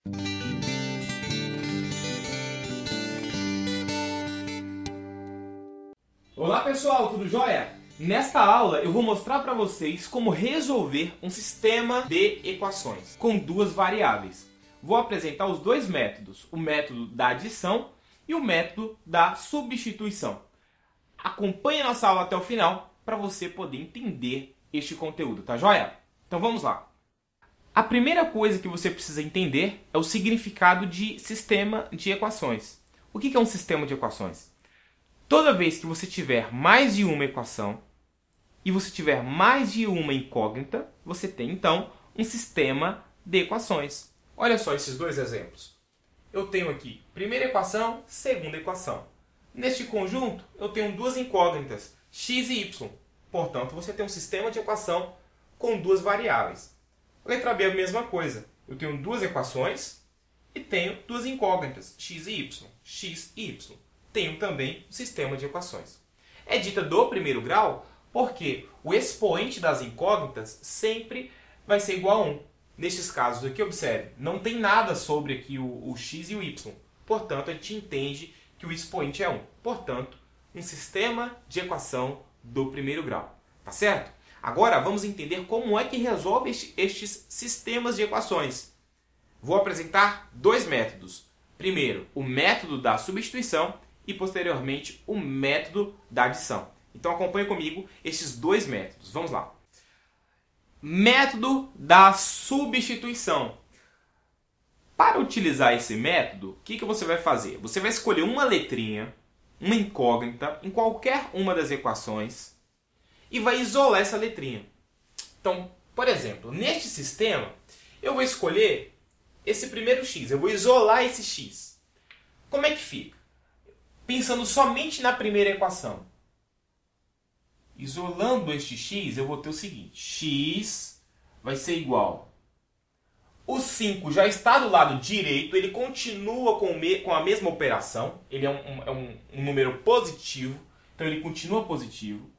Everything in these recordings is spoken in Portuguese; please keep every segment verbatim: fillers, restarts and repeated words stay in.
Olá pessoal, tudo jóia? Nesta aula eu vou mostrar para vocês como resolver um sistema de equações com duas variáveis. Vou apresentar os dois métodos, o método da adição e o método da substituição. Acompanhe nossa aula até o final para você poder entender este conteúdo, tá jóia? Então vamos lá. A primeira coisa que você precisa entender é o significado de sistema de equações. O que é um sistema de equações? Toda vez que você tiver mais de uma equação e você tiver mais de uma incógnita, você tem então um sistema de equações. Olha só esses dois exemplos. Eu tenho aqui primeira equação, segunda equação. Neste conjunto eu tenho duas incógnitas, x e y. Portanto, você tem um sistema de equação com duas variáveis. Letra B é a mesma coisa. Eu tenho duas equações e tenho duas incógnitas, x e y. X e y. Tenho também um sistema de equações. É dita do primeiro grau porque o expoente das incógnitas sempre vai ser igual a um. Nestes casos aqui, observe, não tem nada sobre aqui o, o x e o y. Portanto, a gente entende que o expoente é um. Portanto, um sistema de equação do primeiro grau. Tá certo? Agora, vamos entender como é que resolve este, estes sistemas de equações. Vou apresentar dois métodos. Primeiro, o método da substituição e, posteriormente, o método da adição. Então, acompanhe comigo esses dois métodos. Vamos lá. Método da substituição. Para utilizar esse método, o que, que você vai fazer? Você vai escolher uma letrinha, uma incógnita, em qualquer uma das equações e vai isolar essa letrinha. Então, por exemplo, neste sistema, eu vou escolher esse primeiro x. Eu vou isolar esse x. Como é que fica? Pensando somente na primeira equação. Isolando este x, eu vou ter o seguinte. X vai ser igual. O cinco já está do lado direito, ele continua com, me, com a mesma operação. Ele é, um, é um, um número positivo, então ele continua positivo.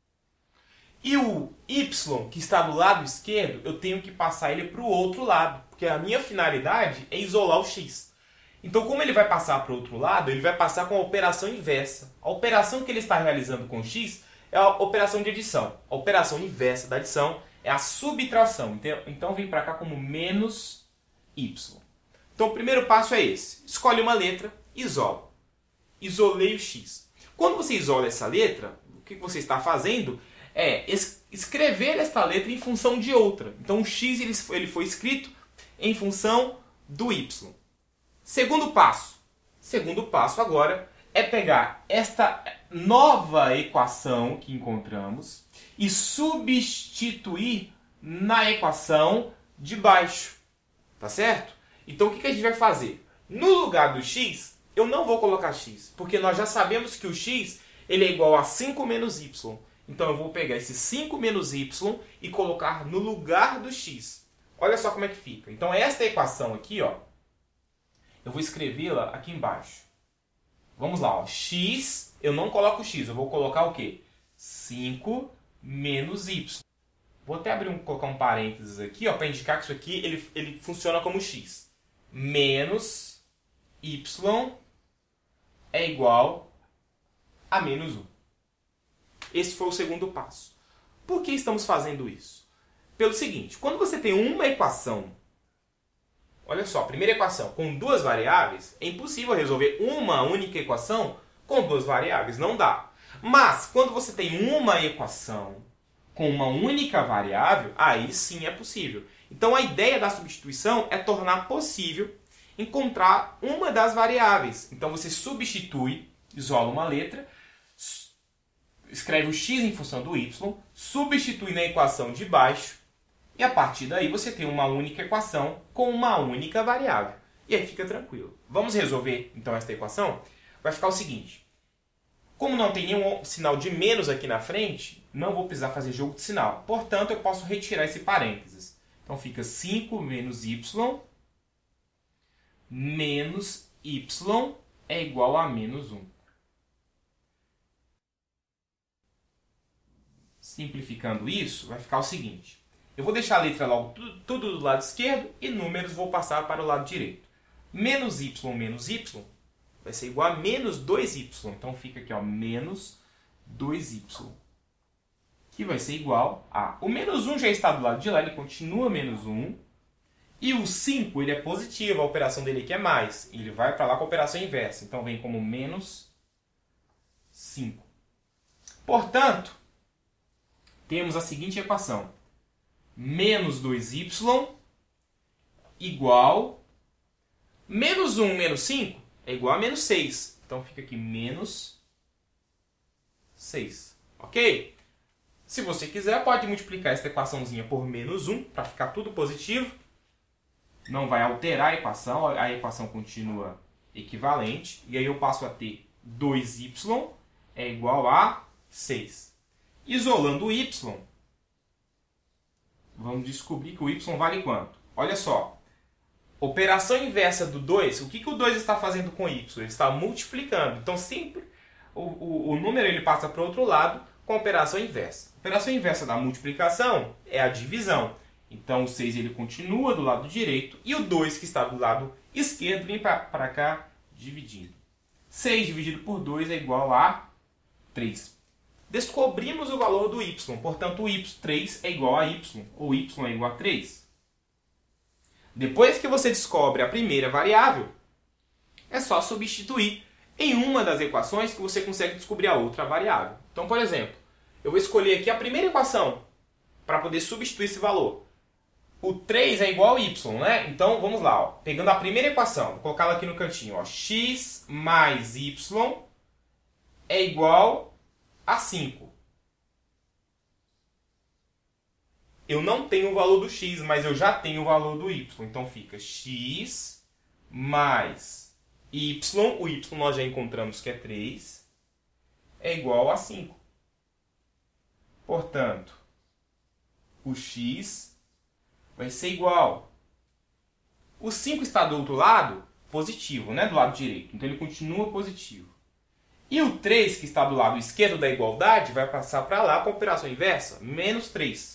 E o y, que está do lado esquerdo, eu tenho que passar ele para o outro lado, porque a minha finalidade é isolar o x. Então, como ele vai passar para o outro lado, ele vai passar com a operação inversa. A operação que ele está realizando com x é a operação de adição. A operação inversa da adição é a subtração. Então, vem para cá como menos y. Então, o primeiro passo é esse. Escolhe uma letra, isola. Isolei o x. Quando você isola essa letra, o que você está fazendo é escrever esta letra em função de outra. Então, o x ele foi escrito em função do y. Segundo passo. Segundo passo agora é pegar esta nova equação que encontramos e substituir na equação de baixo. Tá certo? Então o que a gente vai fazer? No lugar do x, eu não vou colocar x, porque nós já sabemos que o x ele é igual a cinco menos y. Então eu vou pegar esse cinco menos y e colocar no lugar do x. Olha só como é que fica. Então esta equação aqui, ó, eu vou escrevê-la aqui embaixo. Vamos lá, ó. X, eu não coloco x, eu vou colocar o quê? cinco menos y. Vou até abrir um, colocar um parênteses aqui, ó, para indicar que isso aqui ele, ele funciona como x. Menos y é igual a menos um. Esse foi o segundo passo. Por que estamos fazendo isso? Pelo seguinte, quando você tem uma equação, olha só, primeira equação com duas variáveis, é impossível resolver uma única equação com duas variáveis, não dá. Mas, quando você tem uma equação com uma única variável, aí sim é possível. Então, a ideia da substituição é tornar possível encontrar uma das variáveis. Então, você substitui, isola uma letra, escreve o x em função do y, substitui na equação de baixo, e a partir daí você tem uma única equação com uma única variável. E aí fica tranquilo. Vamos resolver então esta equação? Vai ficar o seguinte. Como não tem nenhum sinal de menos aqui na frente, não vou precisar fazer jogo de sinal. Portanto, eu posso retirar esse parênteses. Então fica cinco menos y menos y é igual a menos um. Simplificando isso, vai ficar o seguinte. Eu vou deixar a letra logo tudo, tudo do lado esquerdo e números vou passar para o lado direito. Menos y menos y vai ser igual a menos dois y. Então fica aqui, ó, menos dois y. Que vai ser igual a... O menos um já está do lado de lá, ele continua menos um. E o cinco, ele é positivo, a operação dele aqui é mais. Ele vai para lá com a operação inversa. Então vem como menos cinco. Portanto, temos a seguinte equação. Menos dois y igual... Menos um menos cinco é igual a menos seis. Então fica aqui menos seis. Ok? Se você quiser, pode multiplicar essa equaçãozinha por menos um para ficar tudo positivo. Não vai alterar a equação, a equação continua equivalente. E aí eu passo a ter dois y é igual a seis. Isolando o y, vamos descobrir que o y vale quanto? Olha só. Operação inversa do dois, o que, que o dois está fazendo com y? Ele está multiplicando. Então, sempre o, o, o número ele passa para o outro lado com a operação inversa. A operação inversa da multiplicação é a divisão. Então, o seis ele continua do lado direito e o dois, que está do lado esquerdo, vem para cá dividindo. seis dividido por dois é igual a três. Descobrimos o valor do y. Portanto, o y três é igual a y, ou y é igual a três. Depois que você descobre a primeira variável, é só substituir em uma das equações que você consegue descobrir a outra variável. Então, por exemplo, eu vou escolher aqui a primeira equação para poder substituir esse valor. O três é igual a y, né? Então, vamos lá. Ó. Pegando a primeira equação, vou colocar ela aqui no cantinho. Ó. X mais y é igual a cinco. Eu não tenho o valor do x, mas eu já tenho o valor do y. Então fica x mais y, o y nós já encontramos que é três, é igual a cinco. Portanto, o x vai ser igual. O cinco está do outro lado, positivo, né? Do lado direito. Então ele continua positivo. E o três, que está do lado esquerdo da igualdade, vai passar para lá com a operação inversa, menos três.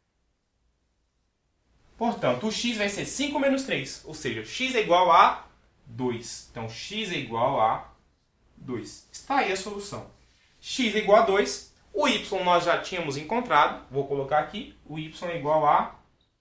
Portanto, o x vai ser cinco menos três, ou seja, x é igual a dois. Então, x é igual a dois. Está aí a solução. X é igual a dois, o y nós já tínhamos encontrado, vou colocar aqui, o y é igual a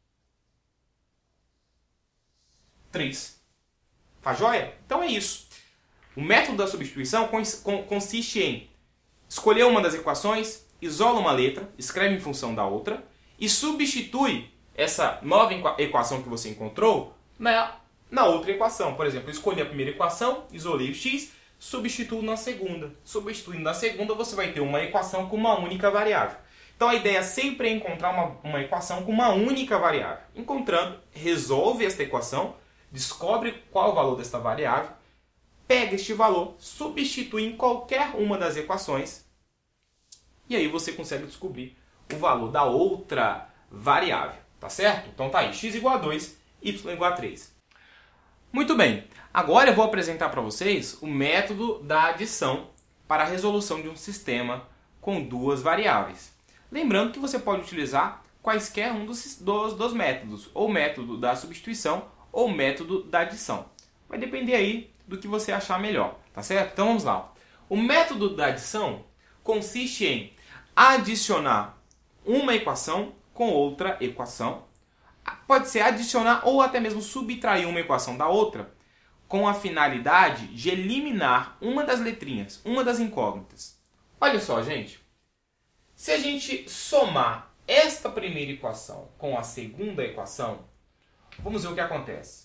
três. Tá joia? Então é isso. O método da substituição consiste em escolher uma das equações, isola uma letra, escreve em função da outra e substitui essa nova equação que você encontrou na, na outra equação. Por exemplo, eu escolhi a primeira equação, isolei o x, substituo na segunda. Substituindo na segunda, você vai ter uma equação com uma única variável. Então a ideia sempre é encontrar uma, uma equação com uma única variável. Encontrando, resolve esta equação, descobre qual é o valor desta variável, pega este valor, substitui em qualquer uma das equações e aí você consegue descobrir o valor da outra variável. Tá certo? Então tá aí, x igual a dois, y igual a três. Muito bem, agora eu vou apresentar para vocês o método da adição para a resolução de um sistema com duas variáveis. Lembrando que você pode utilizar quaisquer um dos, dos, dos métodos, ou método da substituição ou método da adição. Vai depender aí do que você achar melhor, tá certo? Então vamos lá. O método da adição consiste em adicionar uma equação com outra equação. Pode ser adicionar ou até mesmo subtrair uma equação da outra com a finalidade de eliminar uma das letrinhas, uma das incógnitas. Olha só, gente. Se a gente somar esta primeira equação com a segunda equação, vamos ver o que acontece.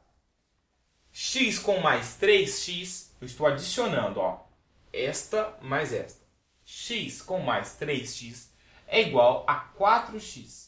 X com mais três x, eu estou adicionando, ó, esta mais esta. X com mais três x é igual a quatro x.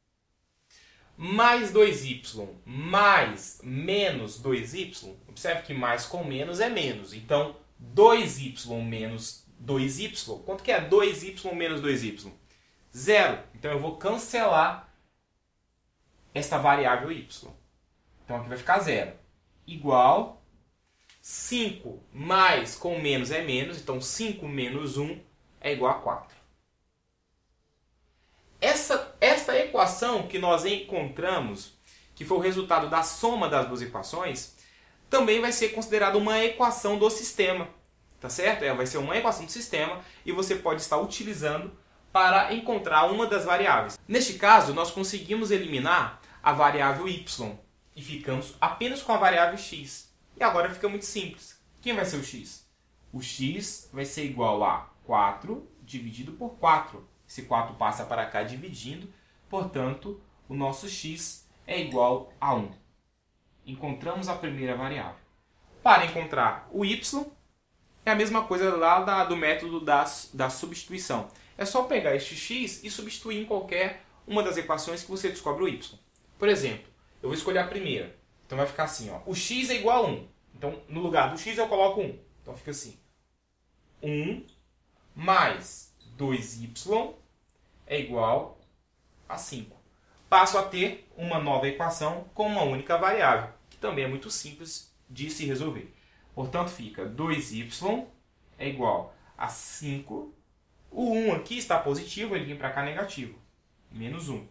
Mais dois y mais menos dois y. Observe que mais com menos é menos. Então, dois y menos dois y. Quanto que é dois y menos dois y? Zero. Então, eu vou cancelar esta variável y. Então, aqui vai ficar zero. Igual cinco mais com menos é menos. Então, cinco menos um é igual a quatro. Essa, esta esta equação que nós encontramos, que foi o resultado da soma das duas equações, também vai ser considerada uma equação do sistema. Tá certo? É, vai ser uma equação do sistema e você pode estar utilizando para encontrar uma das variáveis. Neste caso, nós conseguimos eliminar a variável y e ficamos apenas com a variável x. E agora fica muito simples. Quem vai ser o x? O x vai ser igual a quatro dividido por quatro. Esse quatro passa para cá dividindo, portanto, o nosso x é igual a um. Encontramos a primeira variável. Para encontrar o y, é a mesma coisa lá da, do método da, da substituição. É só pegar este x e substituir em qualquer uma das equações que você descobre o y. Por exemplo, eu vou escolher a primeira. Então vai ficar assim, ó. O x é igual a um. Então, no lugar do x eu coloco um. Então fica assim. um mais dois y é igual a cinco. Passo a ter uma nova equação com uma única variável, que também é muito simples de se resolver. Portanto, fica dois y é igual a cinco. O um aqui está positivo, ele vem para cá negativo. Menos um.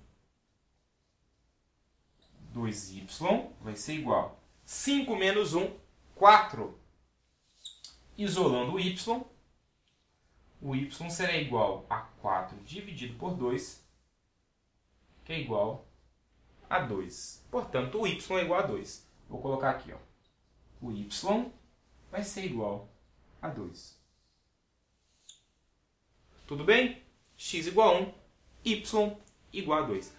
dois y vai ser igual a cinco menos um, quatro. Isolando o y, o y será igual a quatro dividido por dois, que é igual a dois. Portanto, o y é igual a dois. Vou colocar aqui, ó. O y vai ser igual a dois. Tudo bem? X igual a um, y igual a dois.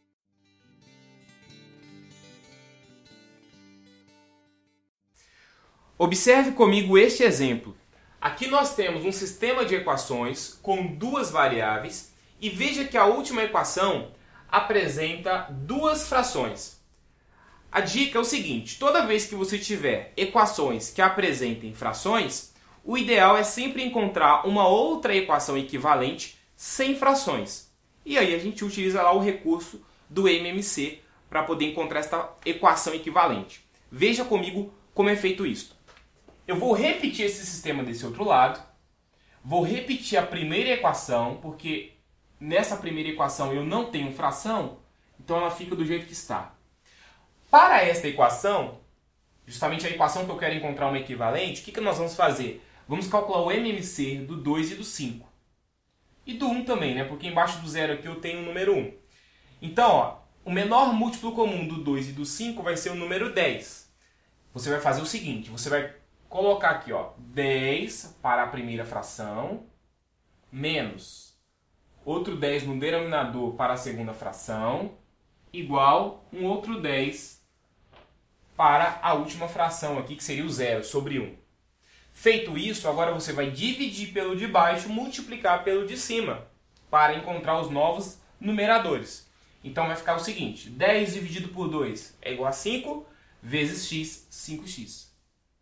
Observe comigo este exemplo. Aqui nós temos um sistema de equações com duas variáveis e veja que a última equação apresenta duas frações. A dica é o seguinte: toda vez que você tiver equações que apresentem frações, o ideal é sempre encontrar uma outra equação equivalente sem frações. E aí a gente utiliza lá o recurso do M M C para poder encontrar esta equação equivalente. Veja comigo como é feito isso. Eu vou repetir esse sistema desse outro lado, vou repetir a primeira equação, porque nessa primeira equação eu não tenho fração, então ela fica do jeito que está. Para esta equação, justamente a equação que eu quero encontrar uma equivalente, o que, que nós vamos fazer? Vamos calcular o M M C do dois e do cinco. E do um também, né? Porque embaixo do zero aqui eu tenho o número um. Então, ó, o menor múltiplo comum do dois e do cinco vai ser o número dez. Você vai fazer o seguinte, você vai colocar aqui, ó, dez para a primeira fração, menos outro dez no denominador para a segunda fração, igual um outro dez para a última fração aqui, que seria o zero sobre um. Feito isso, agora você vai dividir pelo de baixo, multiplicar pelo de cima, para encontrar os novos numeradores. Então vai ficar o seguinte, dez dividido por dois é igual a cinco, vezes x, cinco x.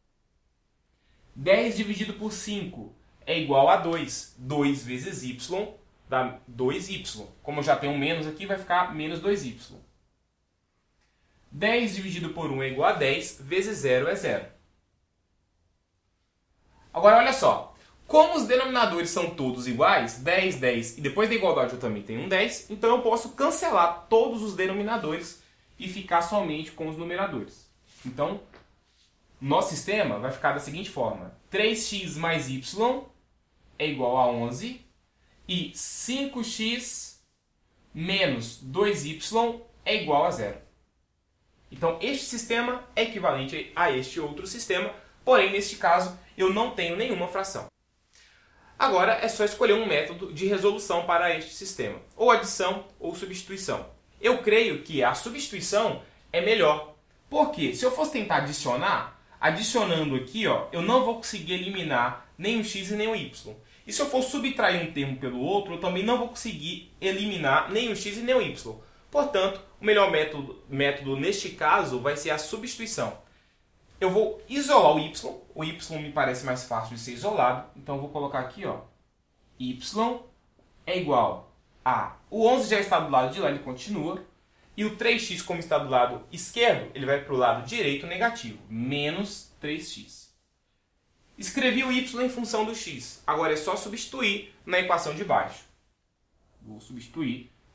dez dividido por cinco é igual a dois. dois vezes y dá dois y. Como eu já tenho um menos aqui, vai ficar menos dois y. dez dividido por um é igual a dez, vezes zero é zero. Agora, olha só. Como os denominadores são todos iguais, dez, dez, e depois da igualdade eu também tenho um dez, então eu posso cancelar todos os denominadores e ficar somente com os numeradores. Então, nosso sistema vai ficar da seguinte forma. três x mais y é igual a onze e cinco x menos dois y é igual a zero. Então, este sistema é equivalente a este outro sistema, porém, neste caso, eu não tenho nenhuma fração. Agora, é só escolher um método de resolução para este sistema, ou adição ou substituição. Eu creio que a substituição é melhor, porque se eu fosse tentar adicionar, adicionando aqui, ó, eu não vou conseguir eliminar nem o x e nem o y. E se eu for subtrair um termo pelo outro, eu também não vou conseguir eliminar nem o x e nem o y. Portanto, o melhor método, método neste caso vai ser a substituição. Eu vou isolar o y. O y me parece mais fácil de ser isolado. Então eu vou colocar aqui, ó, y é igual a... O onze já está do lado de lá, ele continua. E o três x, como está do lado esquerdo, ele vai para o lado direito negativo. Menos três x. Escrevi o y em função do x. Agora é só substituir na equação de baixo. Vou substituir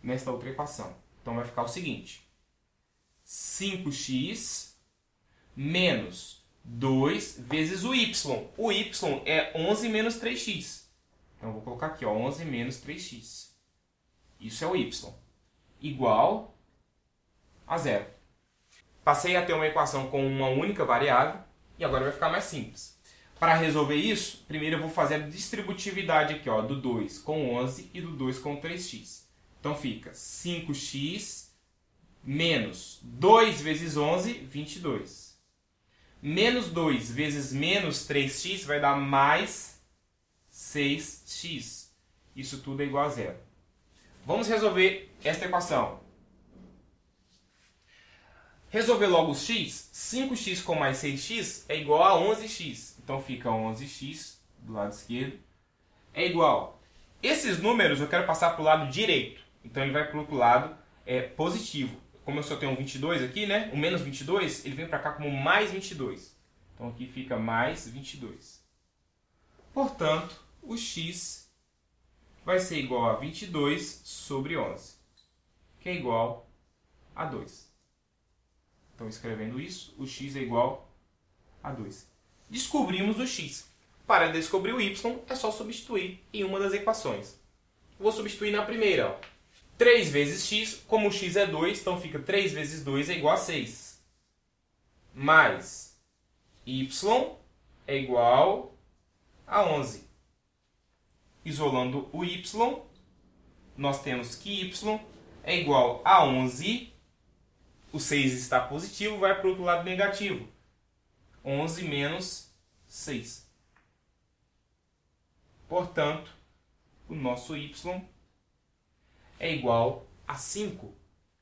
nesta outra equação. Então vai ficar o seguinte. cinco x menos dois vezes o y. O y é onze menos três x. Então eu vou colocar aqui, ó, onze menos três x. Isso é o y. Igual a zero. Passei a ter uma equação com uma única variável e agora vai ficar mais simples. Para resolver isso, primeiro eu vou fazer a distributividade aqui, ó, do dois com onze e do dois com três x. Então fica cinco x menos dois vezes onze, vinte e dois. Menos dois vezes menos três x vai dar mais seis x. Isso tudo é igual a zero. Vamos resolver esta equação. Resolver logo os x. cinco x com mais seis x é igual a onze x. Então fica onze x do lado esquerdo. É igual. Esses números eu quero passar para o lado direito. Então ele vai para o lado é, positivo. Como eu só tenho um vinte e dois aqui, né? O menos vinte e dois, ele vem para cá como mais vinte e dois. Então aqui fica mais vinte e dois. Portanto, o x vai ser igual a vinte e dois sobre onze, que é igual a dois. Então, escrevendo isso, o x é igual a dois. Descobrimos o x. Para descobrir o y, é só substituir em uma das equações. Vou substituir na primeira. Ó. três vezes x, como o x é dois, então fica três vezes dois é igual a seis. Mais y é igual a onze. Isolando o y, nós temos que y é igual a onze. O seis está positivo, vai para o outro lado negativo. onze menos seis. Portanto, o nosso y é igual a cinco.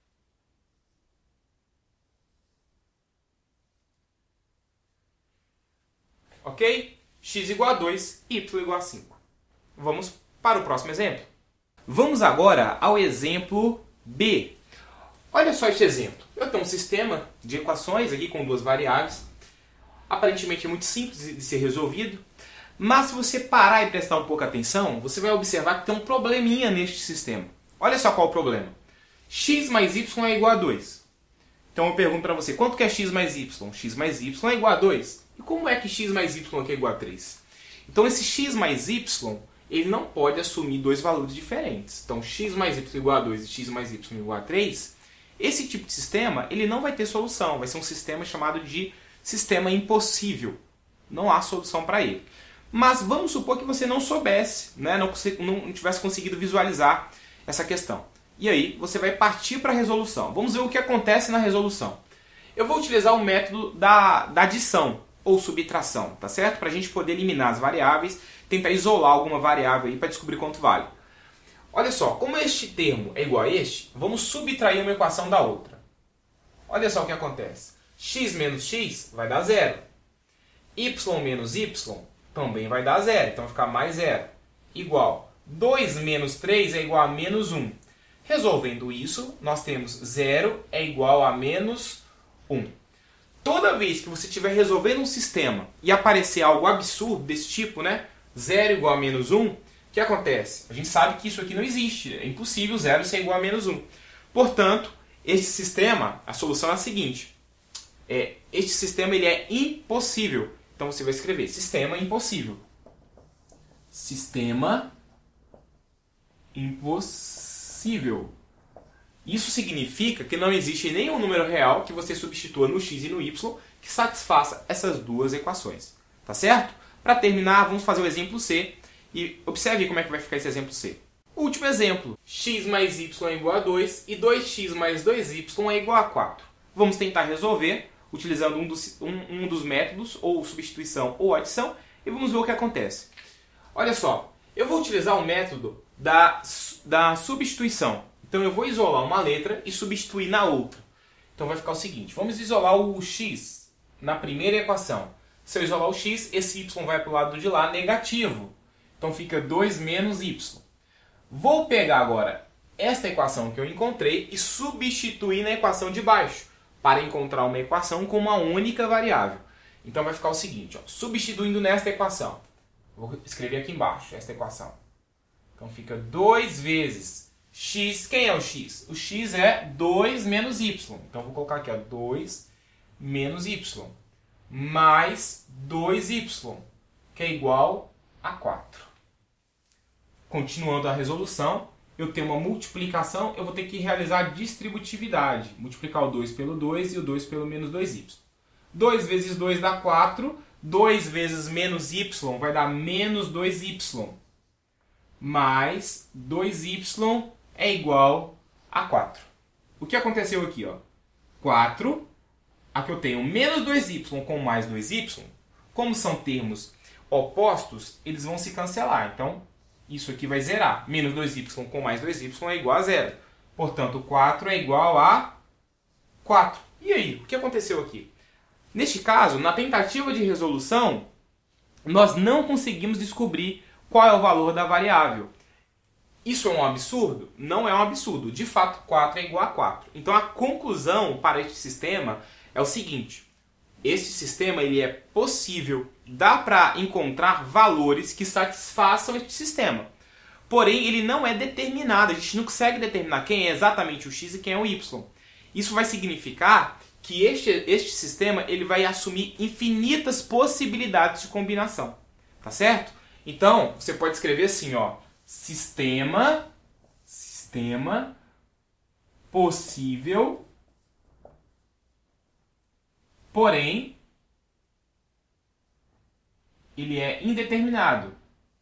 Ok? X igual a dois, y igual a cinco. Vamos para o próximo exemplo. Vamos agora ao exemplo B. Olha só este exemplo. Eu tenho um sistema de equações aqui com duas variáveis. Aparentemente é muito simples de ser resolvido. Mas se você parar e prestar um pouco atenção, você vai observar que tem um probleminha neste sistema. Olha só qual é o problema. X mais y é igual a dois. Então eu pergunto para você, quanto que é x mais y? X mais y é igual a dois. E como é que x mais y aqui é igual a três? Então esse x mais y, ele não pode assumir dois valores diferentes. Então x mais y igual a dois e x mais y igual a três, esse tipo de sistema ele não vai ter solução. Vai ser um sistema chamado de sistema impossível. Não há solução para ele. Mas vamos supor que você não soubesse, né? não, não tivesse conseguido visualizar essa questão. E aí você vai partir para a resolução. Vamos ver o que acontece na resolução. Eu vou utilizar o método da, da adição ou subtração, tá certo? Para a gente poder eliminar as variáveis, tentar isolar alguma variável aí para descobrir quanto vale. Olha só, como este termo é igual a este, vamos subtrair uma equação da outra. Olha só o que acontece. X menos x vai dar zero. Y menos y também vai dar zero, então vai ficar mais zero. Igual. dois menos três é igual a menos um. Resolvendo isso, nós temos zero é igual a menos um. Toda vez que você estiver resolvendo um sistema e aparecer algo absurdo desse tipo, né? zero igual a menos um, o que acontece? A gente sabe que isso aqui não existe. É impossível zero ser igual a menos um. Portanto, esse sistema, a solução é a seguinte. É, este sistema ele é impossível. Então você vai escrever sistema impossível. Sistema impossível. Isso significa que não existe nenhum número real que você substitua no x e no y que satisfaça essas duas equações. Tá certo? Para terminar, vamos fazer o exemplo C. E observe como é que vai ficar esse exemplo C. Último exemplo. X mais y é igual a dois e dois x mais dois y é igual a quatro. Vamos tentar resolver utilizando um dos, um, um dos métodos, ou substituição ou adição, e vamos ver o que acontece. Olha só, eu vou utilizar o método da, da substituição. Então eu vou isolar uma letra e substituir na outra. Então vai ficar o seguinte, vamos isolar o x na primeira equação. Se eu isolar o x, esse y vai para o lado de lá negativo. Então fica dois menos y. Vou pegar agora esta equação que eu encontrei e substituir na equação de baixo, para encontrar uma equação com uma única variável. Então vai ficar o seguinte, ó, substituindo nesta equação. Vou escrever aqui embaixo esta equação. Então fica dois vezes X, quem é o x? O x é dois menos y. Então, vou colocar aqui, ó, dois menos y. Mais dois y, que é igual a quatro. Continuando a resolução, eu tenho uma multiplicação, eu vou ter que realizar a distributividade. Multiplicar o dois pelo dois e o dois pelo menos dois y. dois vezes dois dá quatro. dois vezes menos y vai dar menos dois y. Mais dois y é igual a quatro. O que aconteceu aqui? Ó? quatro, aqui eu tenho menos dois y com mais dois y. Como são termos opostos, eles vão se cancelar. Então, isso aqui vai zerar. Menos dois y com mais dois y é igual a zero. Portanto, quatro é igual a quatro. E aí, o que aconteceu aqui? Neste caso, na tentativa de resolução, nós não conseguimos descobrir qual é o valor da variável. Isso é um absurdo? Não é um absurdo. De fato, quatro é igual a quatro. Então, a conclusão para este sistema é o seguinte. Este sistema ele é possível, dá para encontrar valores que satisfaçam este sistema. Porém, ele não é determinado. A gente não consegue determinar quem é exatamente o x e quem é o y. Isso vai significar que este, este sistema ele vai assumir infinitas possibilidades de combinação. Tá certo? Então, você pode escrever assim, ó, sistema, sistema possível, porém, ele é indeterminado.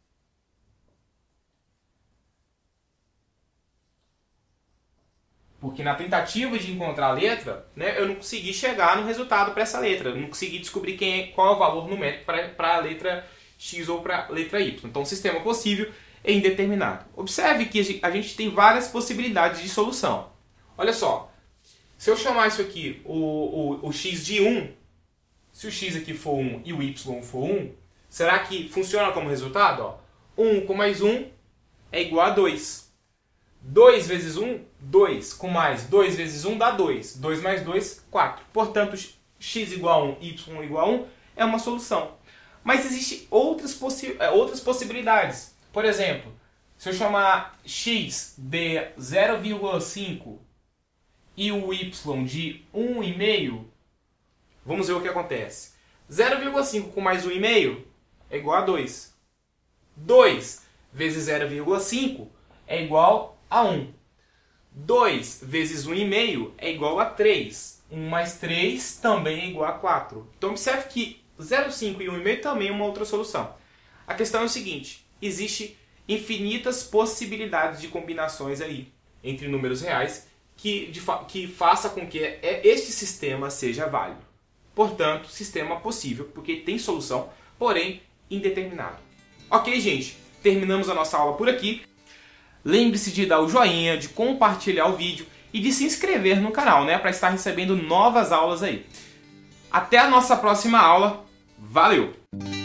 Porque na tentativa de encontrar a letra, né, eu não consegui chegar no resultado para essa letra. Eu não consegui descobrir quem é, qual é o valor numérico para a letra x ou para a letra y. Então, o sistema possível é indeterminado. Observe que a gente tem várias possibilidades de solução. Olha só, se eu chamar isso aqui o, o, o x de um, se o x aqui for um e o y for um, será que funciona como resultado? Ó, um com mais um é igual a dois. dois vezes um, dois. Com mais dois vezes um dá dois. dois mais dois, quatro. Portanto, x igual a um, y igual a um é uma solução. Mas existem outras, possi outras possibilidades. Por exemplo, se eu chamar x de zero vírgula cinco e o y de um vírgula cinco, vamos ver o que acontece. zero vírgula cinco com mais um vírgula cinco é igual a dois. dois vezes zero vírgula cinco é igual a um. dois vezes um vírgula cinco é igual a três. um mais três também é igual a quatro. Então observe que zero vírgula cinco e um vírgula cinco também é uma outra solução. A questão é o seguinte, existe infinitas possibilidades de combinações aí entre números reais que, de, que faça com que este sistema seja válido. Portanto, sistema possível, porque tem solução, porém indeterminado. Ok, gente? Terminamos a nossa aula por aqui. Lembre-se de dar o joinha, de compartilhar o vídeo e de se inscrever no canal, né, para estar recebendo novas aulas aí. Até a nossa próxima aula. Valeu!